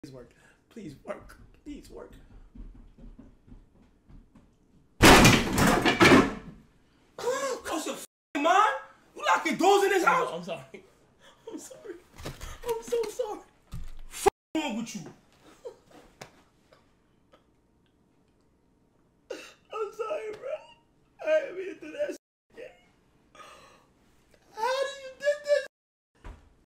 Please work. Please work. Please work. What's your f***ing mind? You locking doors in this house? I'm sorry. I'm sorry. I'm so sorry. What's wrong with you?